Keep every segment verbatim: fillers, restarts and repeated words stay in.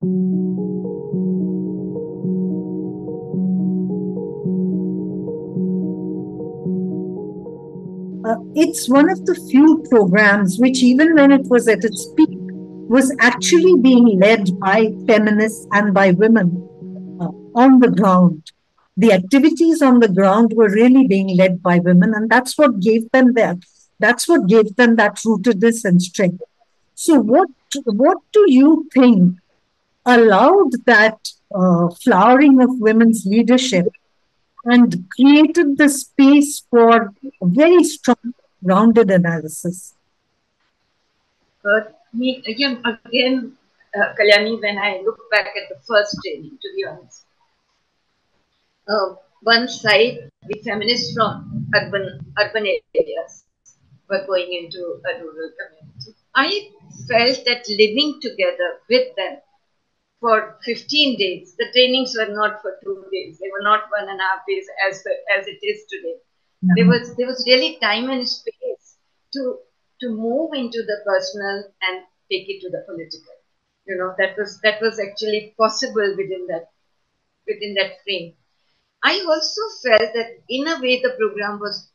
Uh, it's one of the few programs which, even when it was at its peak, was actually being led by feminists and by women uh, on the ground. The activities on the ground were really being led by women, and that's what gave them that. That's what gave them that rootedness and strength. So, what what do you think allowed that uh, flowering of women's leadership and created the space for a very strong, grounded analysis? But me again, again, uh, Kalyani, when I look back at the first training, to be honest, uh, one side the feminists from urban urban areas were going into a rural community. I felt that living together with them for fifteen days. The trainings were not for two days. They were not one and a half days as the, as it is today. There was there was really time and space to to move into the personal and take it to the political. You know, that was that was actually possible within that within that frame. I also felt that in a way the program was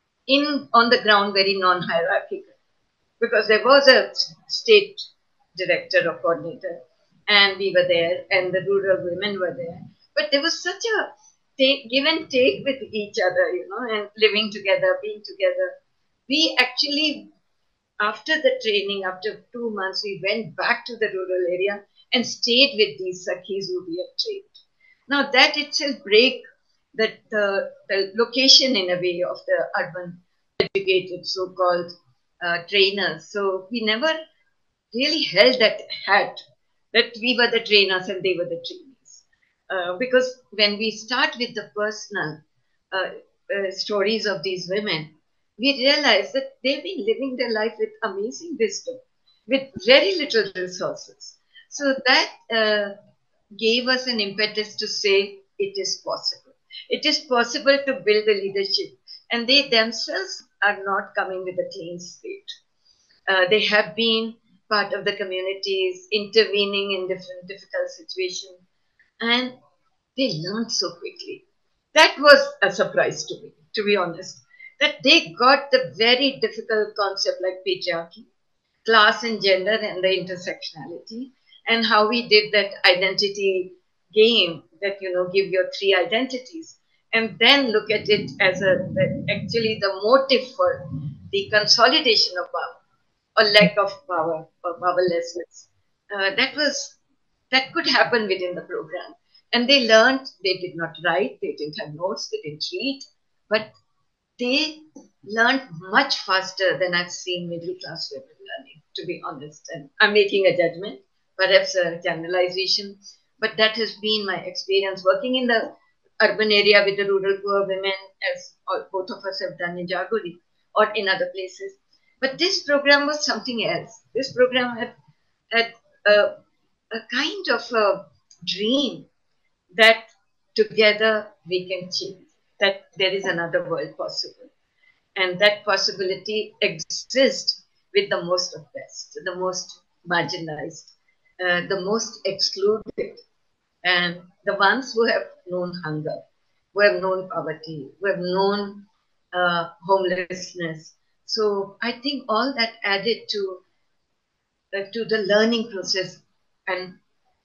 in on the ground very non-hierarchical because there was a state director or coordinator and we were there and the rural women were there, but there was such a take, give and take with each other, you know, and living together, being together. We actually, after the training, after two months, we went back to the rural area and stayed with these sakhis who we had trained. Now that itself break that the, the location in a way of the urban educated so-called uh, trainers. So we never really held that hat that we were the trainers and they were the trainees. Uh, because when we start with the personal uh, uh, stories of these women, we realize that they've been living their life with amazing wisdom, with very little resources. So that uh, gave us an impetus to say it is possible. It is possible to build a leadership, and they themselves are not coming with a clean slate. Uh, they have been part of the communities, intervening in different difficult situations, and they learned so quickly. That was a surprise to me, to be honest, that they got the very difficult concept like patriarchy, class and gender, and the intersectionality, and how we did that identity game that, you know, give your three identities, and then look at it as a actually the motive for the consolidation of power or lack of power or powerlessness. Uh, that was that could happen within the program. And they learned, they did not write, they didn't have notes, they didn't read, but they learned much faster than I've seen middle class women learning, to be honest. And I'm making a judgment, perhaps a generalization, but that has been my experience working in the urban area with the rural poor women, as all, both of us have done in Jagori or in other places. But this program was something else. This program had, had a, a kind of a dream that together we can change, that there is another world possible. And that possibility exists with the most oppressed, the most marginalized, uh, the most excluded, and the ones who have known hunger, who have known poverty, who have known uh, homelessness. So I think all that added to uh, to the learning process and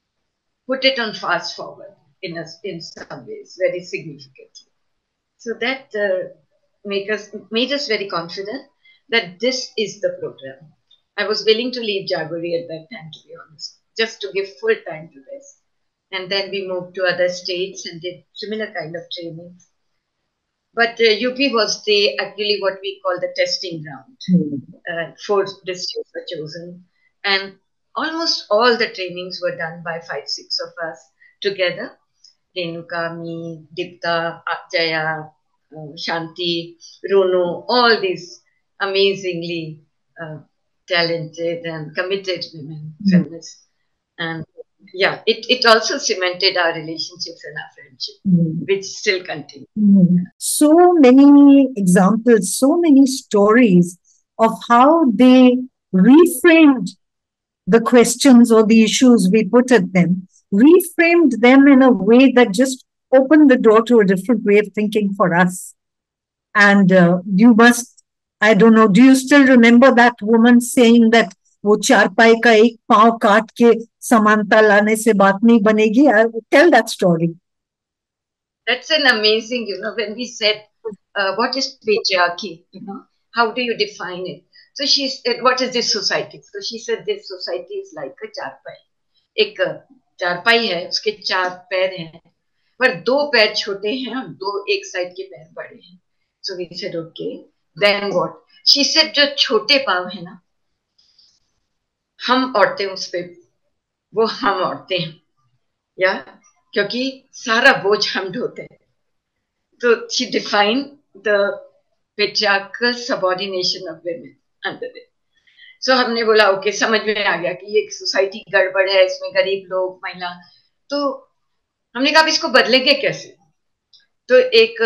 put it on fast forward in us in some ways very significantly. So that uh, make us made us very confident that this is the program. I was willing to leave Jagori at that time, to be honest, just to give full time to this. And then we moved to other states and did similar kind of trainings. But uh, U P was the actually what we call the testing ground. Uh, four districts were chosen, and almost all the trainings were done by five, six of us together. Renuka, me, Dipta, Jaya, uh, Shanti, Runu, all these amazingly uh, talented and committed women feminists. And yeah, it, it also cemented our relationships and our friendship, Mm. which still continue. Mm. So many examples, so many stories of how they reframed the questions or the issues we put at them, reframed them in a way that just opened the door to a different way of thinking for us. And uh, you must, I don't know, do you still remember that woman saying that वो चारपाई का एक पांव काट के समानता लाने से बात नहीं बनेगी? Tell that story. That's an amazing, you know, when we said, uh, what is patriarchy? You know, how do you define it? So she said, what is this society? So she said, this society is like a चारपाई. एक चारपाई है, उसके चार पैर हैं, पर दो पैर छोटे हैं और दो एक साइड के पैर बड़े हैं. So we said, okay, then what? She said, जो छोटे पाँव है ना, हम औरतें उस पे, वो हम औरतें हैं, या क्योंकि सारा बोझ हम ढोते हैं. So she defined the patriarchal subordination of women under it. So हमने बोला ओके, समझ में आ गया कि ये सोसाइटी गड़बड़ है, इसमें गरीब लोग, महिला. तो हमने कहा इसको बदलेंगे कैसे? तो एक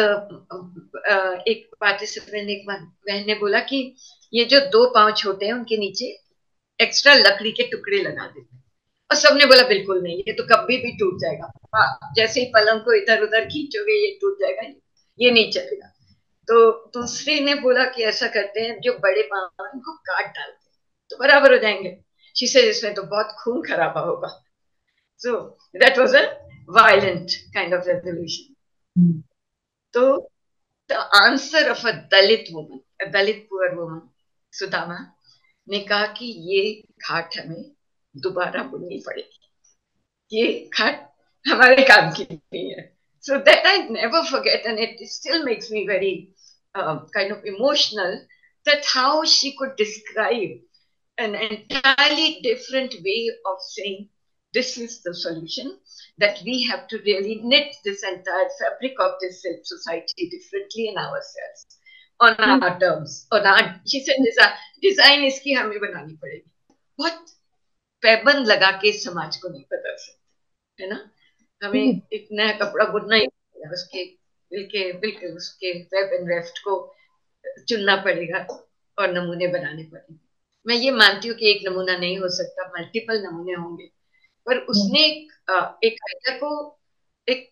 एक पार्टिसिपेंट, एक बहन ने बोला कि ये जो दो पांव छोटे हैं उनके नीचे एक्स्ट्रा लकड़ी के टुकड़े लगा देते. और सबने बोला बिल्कुल नहीं, ये तो कभी भी टूट जाएगा. जैसे ही पलंग को इधर उधर खींचोगे ये टूट जाएगा, ये नहीं चलेगा. तो दूसरे ने बोला कि ऐसा करते हैं, जो बड़े पांव हैं उनको काट डालते हैं तो बराबर हो जाएंगे. शी सेड इसमें तो बहुत खून खराबा होगा. So that was a violent kind of revolution. तो the answer of a Dalit woman, a Dalit poor woman, Sudama ने कहा कि ये खाट हमें दोबारा बुननी पड़ेगी, ये खाट हमारे काम की नहीं है. So that I never forget, and it still makes me very uh, kind of emotional, that how she could describe an entirely different way of saying this is the solution, that we have to really knit this entire fabric of this society differently in ourselves, on mm. our terms, on our, she said, design iski हमें बनानी पड़ेगी. बहुत पैबंद लगा के समाज को नहीं बदल सकते, है ना? हमें एक नया कपड़ा बुनना ही पड़ेगा, उसके बिल्के बिल्कुल उसके वेब एंड वेफ्ट को चुनना पड़ेगा और नमूने बनाने पड़ेंगे. मैं ये मानती हूँ कि एक नमूना नहीं हो सकता, मल्टीपल नमूने होंगे, पर उसने एक एक आइडिया को एक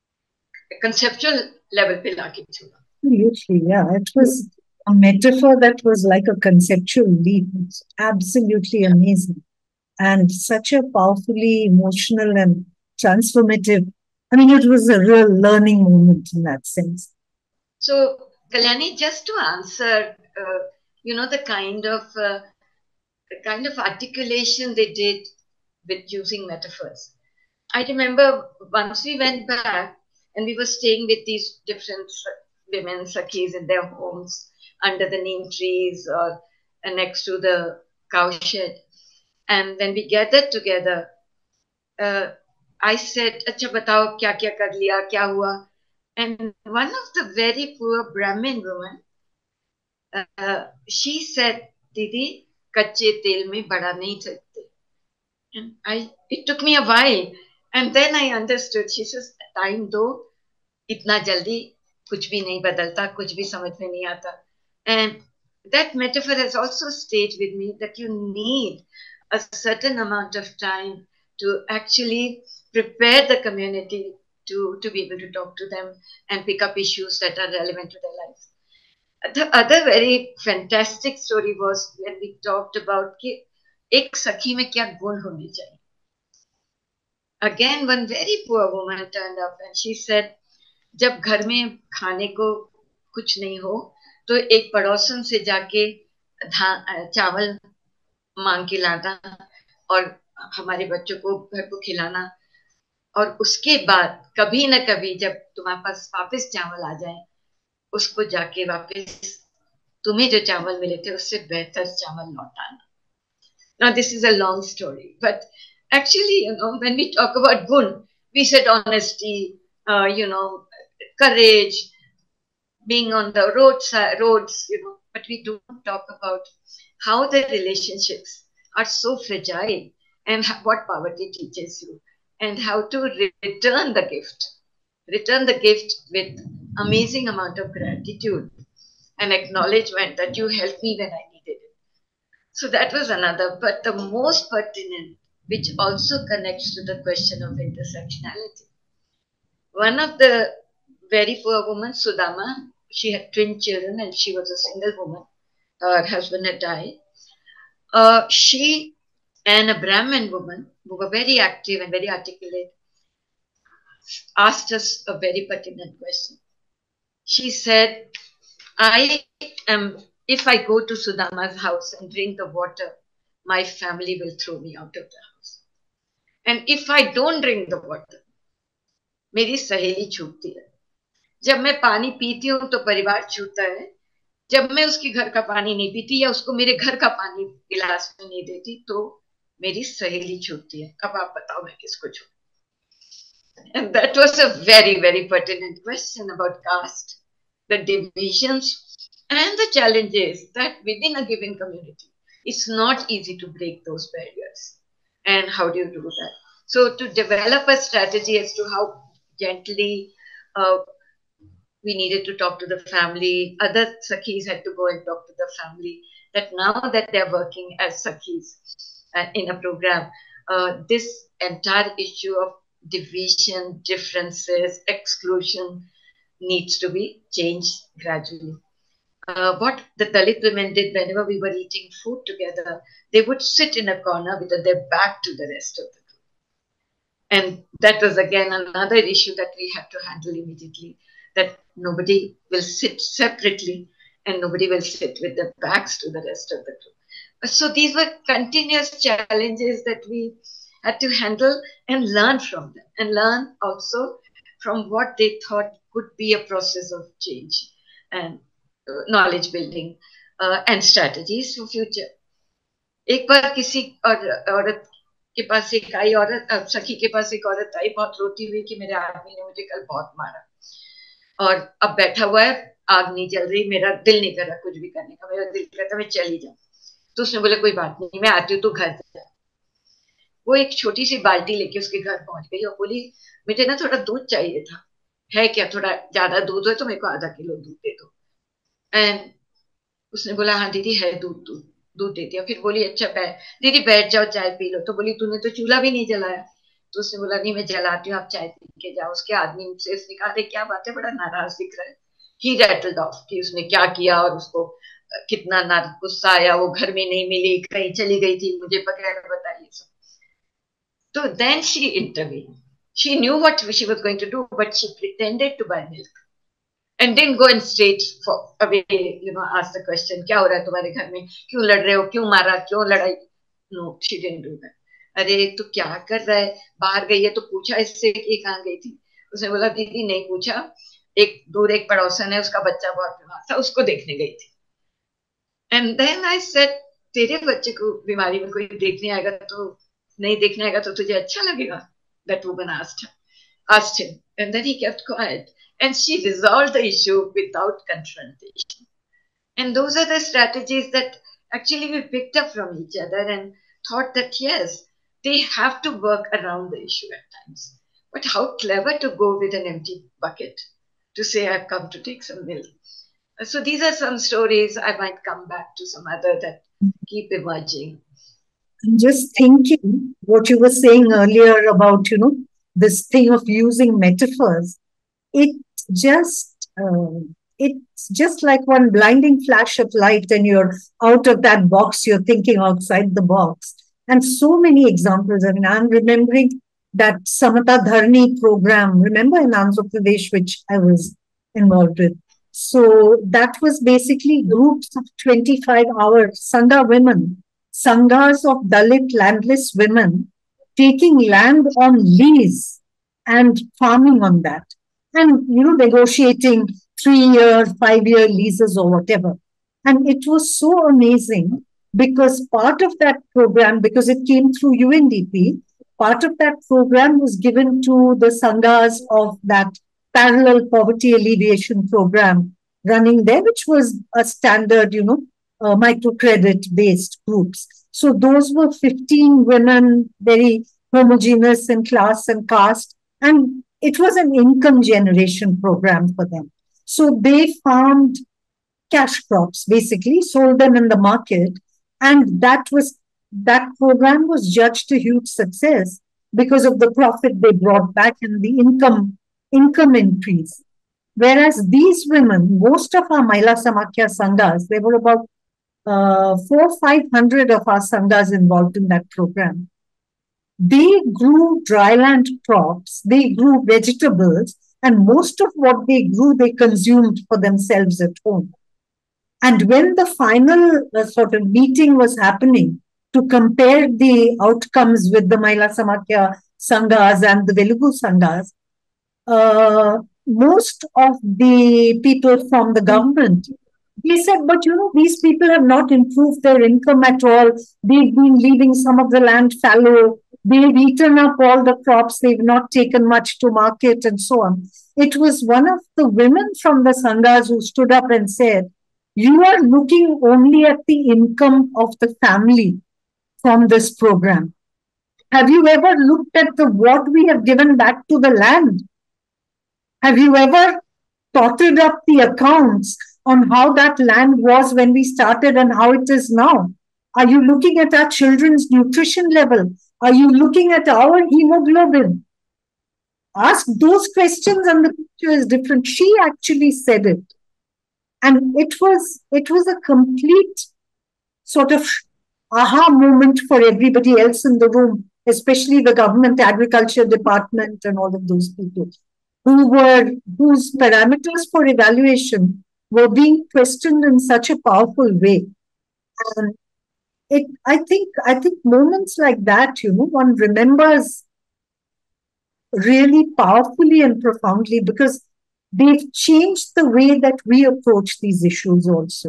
conceptual level पे लाके छोड़ा. Absolutely, yeah. It was a metaphor that was like a conceptual leap. It's absolutely amazing. And such a powerfully emotional and transformative. I mean, it was a real learning moment in that sense. So, Kalyani, just to answer, uh, you know, the kind of uh, the kind of articulation they did with using metaphors. I remember once we went back and we were staying with these different women, Sakhis, in their homes under the neem trees or next to the cowshed. And when we gathered together, uh, I said, "Acha batao, kya kya kar liya, kya hua?" And one of the very poor Brahmin women, uh, she said, "Didi, kache tel mein bada nahi chakte." And I, it took me a while, and then I understood. She says, "Time do, itna jaldi kuch bhi nahi badalta, kuch bhi samajh mein nahi aata." And that metaphor has also stayed with me, that you need a certain amount of time to actually prepare the community to, to be able to talk to them and pick up issues that are relevant to their lives. The other very fantastic story was when we talked about कि एक सखी में क्या गुण होने चाहिए. Again, one very poor woman turned up and she said, जब घर में खाने को कुछ नहीं हो तो एक पड़ोसन से जाके चावल मांग के लाना और हमारे बच्चों को घर को खिलाना, और उसके बाद कभी ना कभी जब तुम्हारे पास वापस चावल आ जाए उसको जाके वापस तुम्हें जो चावल मिले थे उससे बेहतर चावल लौटाना. Now this is a long story, but actually, you know, when we talk about gun, we said honesty, uh, you know, courage, being on the roadside roads, you know, but we don't talk about how the relationships are so fragile and what poverty teaches you and how to re return the gift, return the gift with amazing amount of gratitude and acknowledgement that you helped me when I needed it. So that was another, but the most pertinent, which also connects to the question of intersectionality. One of the very poor women, Sudama, she had twin children and she was a single woman. Her husband had died. Uh, she and a Brahmin woman who were very active and very articulate asked us a very pertinent question. She said, I am, if I go to Sudama's house and drink the water, my family will throw me out of the house. And if I don't drink the water, मेरी सहेली छूटती है. जब मैं पानी पीती हूँ तो परिवार छूटता है. जब मैं उसके घर का पानी नहीं पीती या उसको मेरे घर का पानी गिलास में नहीं देती तो मेरी सहेली छूटती है. अब आप बताओ मैं किसको छूटूं? And that was a very, very pertinent question about caste, the divisions and the challenges that within a given community, it's not easy to break those barriers. And how do you do that? So to develop a strategy as to how gently uh, we needed to talk to the family, other Sakhis had to go and talk to the family, that now that they're working as Sakhis uh, in a program, uh, this entire issue of division, differences, exclusion needs to be changed gradually. Uh, what the Dalit women did whenever we were eating food together, they would sit in a corner with their back to the rest of the group. And that was again another issue that we had to handle immediately, that nobody will sit separately and nobody will sit with their backs to the rest of the group. So these were continuous challenges that we had to handle and learn from them, and learn also from what they thought could be a process of change and uh, knowledge building uh, and strategies for future. एक बार किसी और औरत के पास एक आई औरत, सखी के पास एक औरत आई बहुत रोती हुई कि मेरे आदमी ने मुझे कल बहुत मारा और अब बैठा हुआ है, आग नहीं जल रही, मेरा दिल नहीं कर रहा कुछ भी करने का, मेरा दिल करता मैं चली जाऊं. तो उसने बोला कोई बात नहीं, मैं आती हूँ, तू घर जा. वो एक छोटी सी बाल्टी लेके उसके घर पहुंच गई और बोली मुझे ना थोड़ा दूध चाहिए था, है क्या, थोड़ा ज्यादा दूध हो तो मेरे को आधा किलो दूध दे दो. एंड उसने बोला हाँ दीदी है दूध, दूध दूध दे दिया. फिर बोली अच्छा बैठ दीदी बैठ जाओ चाय पी लो. तो बोली तूने तो चूल्हा भी नहीं जलाया. तो उसने बोला नहीं मैं जलाती हूँ, आप चाय पी के जाओ. उसके आदमी से उसने कहा अरे क्या बात है, बड़ा नाराज दिख रहा है. ही रैटल्ड ऑफ कि उसने क्या किया और उसको कितना ना गुस्सा आया, वो घर में नहीं मिली, कहीं चली गई थी, मुझे बगैर बताइए सब. So then she intervened. She knew what she was going to do, but she pretended to buy milk and didn't go and straight for away, you know, ask the question, क्या हो रहा है तुम्हारे घर में, क्यों लड़ रहे हो, क्यों मारा, क्यों लड़ाई. No, she didn't do that. अरे तू क्या कर रहा है, बाहर गई है तो पूछा इससे कि कहाँ गई थी. उसने बोला दीदी नहीं पूछा, एक दूर एक पड़ोसन है उसका बच्चा बहुत बीमार था, उसको देखने गई थी. And then I said, तेरे बच्चे को बीमारी में कोई देखने आएगा तो नहीं देखने आएगा तो तुझे अच्छा लगेगा. That woman asked her, asked him, and then he kept quiet, and she resolved the issue without confrontation. And those are the strategies that actually we picked up from each other and thought that yes, they have to work around the issue at times. But how clever to go with an empty bucket to say I've come to take some milk. So these are some stories. I might come back to some other that keep emerging. I'm just thinking what you were saying earlier about, you know, this thing of using metaphors. It just, uh, it's just like one blinding flash of light and you're out of that box, you're thinking outside the box. And so many examples. I mean, I'm remembering that Samata Dharni program, remember in Andhra Pradesh, which I was involved with. So that was basically groups of twenty-five hour Sangha women, Sanghas of Dalit landless women taking land on lease and farming on that. And, you know, negotiating three-year, five-year leases or whatever. And it was so amazing because part of that program, because it came through U N D P, part of that program was given to the Sanghas of that parallel poverty alleviation program running there, which was a standard, you know, uh, microcredit-based groups. So those were fifteen women, very homogeneous in class and caste, and it was an income generation program for them. So they farmed cash crops, basically, sold them in the market, And that was that program was judged a huge success because of the profit they brought back and the income income increase. Whereas these women, most of our Mahila Samakhya Sanghas, there were about uh, four, five hundred of our Sanghas involved in that program. They grew dryland crops, they grew vegetables, and most of what they grew, they consumed for themselves at home. And when the final uh, sort of meeting was happening to compare the outcomes with the Mahila Samakhya Sanghas and the Velugu Sanghas, uh, most of the people from the government, they said, but you know, these people have not improved their income at all. They've been leaving some of the land fallow. They've eaten up all the crops. They've not taken much to market and so on. It was one of the women from the Sanghas who stood up and said, you are looking only at the income of the family from this program. Have you ever looked at the what we have given back to the land? Have you ever totted up the accounts on how that land was when we started and how it is now? Are you looking at our children's nutrition level? Are you looking at our hemoglobin? Ask those questions and the picture is different. She actually said it. And it was it was a complete sort of aha moment for everybody else in the room, especially the government agriculture department and all of those people who were whose parameters for evaluation were being questioned in such a powerful way. And it I think I think moments like that, you know, one remembers really powerfully and profoundly because they've changed the way that we approach these issues also.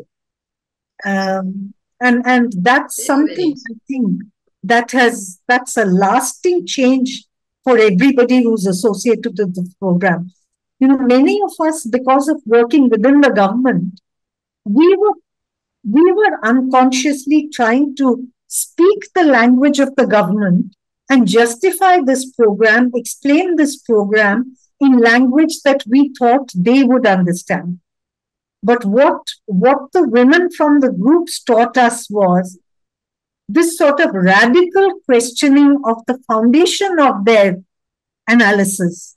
Um, and and that's something I think that has that's a lasting change for everybody who's associated with the program. You know, many of us, because of working within the government, we were we were unconsciously trying to speak the language of the government and justify this program, explain this program in language that we thought they would understand. But what, what the women from the groups taught us was this sort of radical questioning of the foundation of their analysis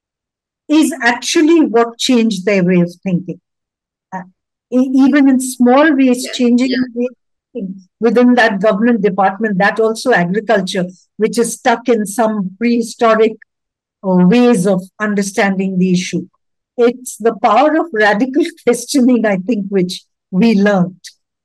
is actually what changed their way of thinking. Uh, even in small ways, changing the way of thinking within that government department, that also agriculture, which is stuck in some prehistoric uh, ways of understanding the issue. It's the power of radical questioning, I think, which we learned.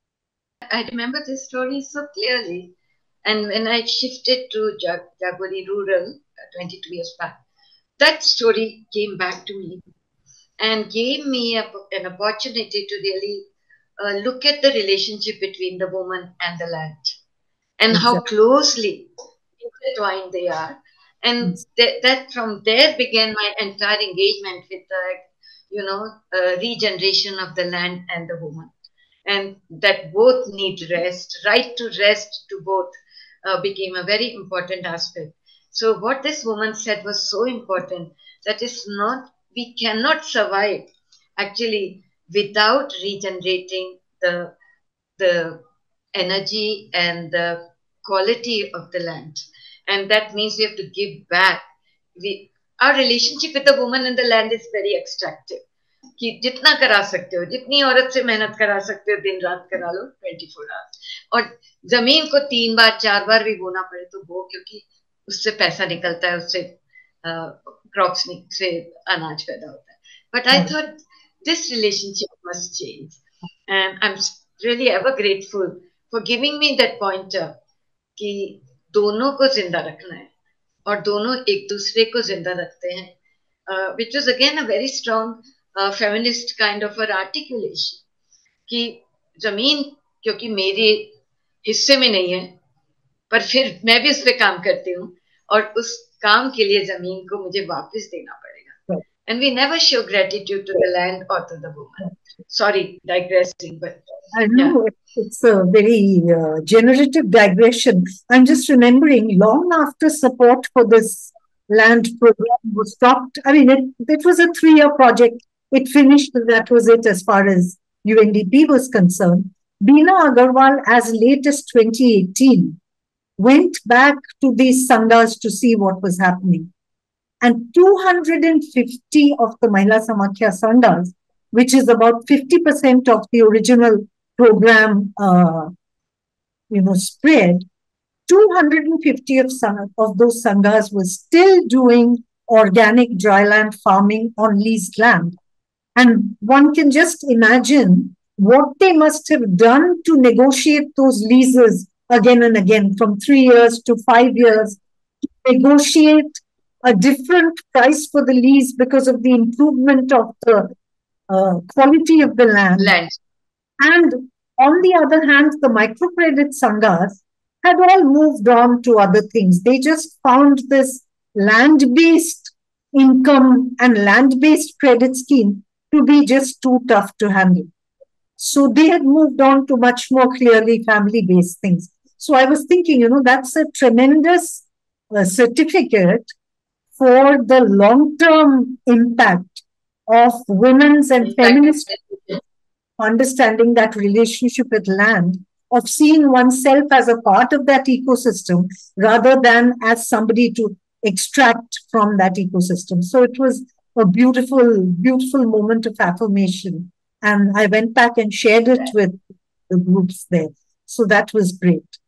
I remember this story so clearly. And when I shifted to Jag- Jagori Rural uh, twenty-two years back, that story came back to me and gave me a, an opportunity to really uh, look at the relationship between the woman and the land and exactly. how closely intertwined they are. And th- that from there began my entire engagement with the, you know, uh, regeneration of the land and the woman. And that both need rest, right to rest to both uh, became a very important aspect. So what this woman said was so important that is not, we cannot survive actually without regenerating the, the energy and the quality of the land. And that means we have to give back. We, our relationship with the woman and the land is very extractive. कि जितना करा सकते हो, जितनी औरत से मेहनत करा सकते हो, दिन रात करा लो, चौबीस आवर्स. और जमीन को तीन बार चार बार भी बोना पड़े तो बो, क्योंकि उससे पैसा निकलता है, उससे क्रॉप्स से अनाज पैदा होता है. But I thought this relationship must change, and I'm really ever grateful for giving me that pointer कि दोनों को जिंदा रखना है और दोनों एक दूसरे को जिंदा रखते हैं, uh, which was again a very strong uh, feminist kind of an articulation कि जमीन क्योंकि मेरे हिस्से में नहीं है पर फिर मैं भी उस पर काम करती हूँ और उस काम के लिए जमीन को मुझे वापस देना पड़ेगा. And we never show gratitude to the land or to the woman. Sorry, digressing, but I know yeah. It's a very uh, generative digression. I'm just remembering long after support for this land program was stopped. I mean, it, it was a three-year project. It finished, and that was it as far as U N D P was concerned. Beena Agarwal, as late as twenty eighteen, went back to these sanghas to see what was happening. And two hundred fifty of the Mahila Samakhya sanghas, which is about fifty percent of the original program, uh, you know, spread, two hundred fifty of, of those sanghas were still doing organic dryland farming on leased land. And one can just imagine what they must have done to negotiate those leases again and again, from three years to five years, to negotiate a different price for the lease because of the improvement of the uh, quality of the land. Land. And on the other hand, the microcredit sanghas had all moved on to other things. They just found this land-based income and land-based credit scheme to be just too tough to handle. So they had moved on to much more clearly family-based things. So I was thinking, you know, that's a tremendous uh, certificate for the long-term impact of women's and feminist understanding that relationship with land, of seeing oneself as a part of that ecosystem rather than as somebody to extract from that ecosystem. So it was a beautiful, beautiful moment of affirmation. And I went back and shared it with the groups there. So that was great.